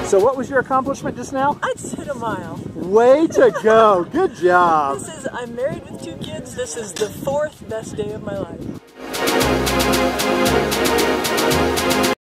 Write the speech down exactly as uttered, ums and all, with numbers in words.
So what was your accomplishment just now? I just hit a mile. Way to go. Good job. This is, I'm married with two kids. This is the fourth best day of my life.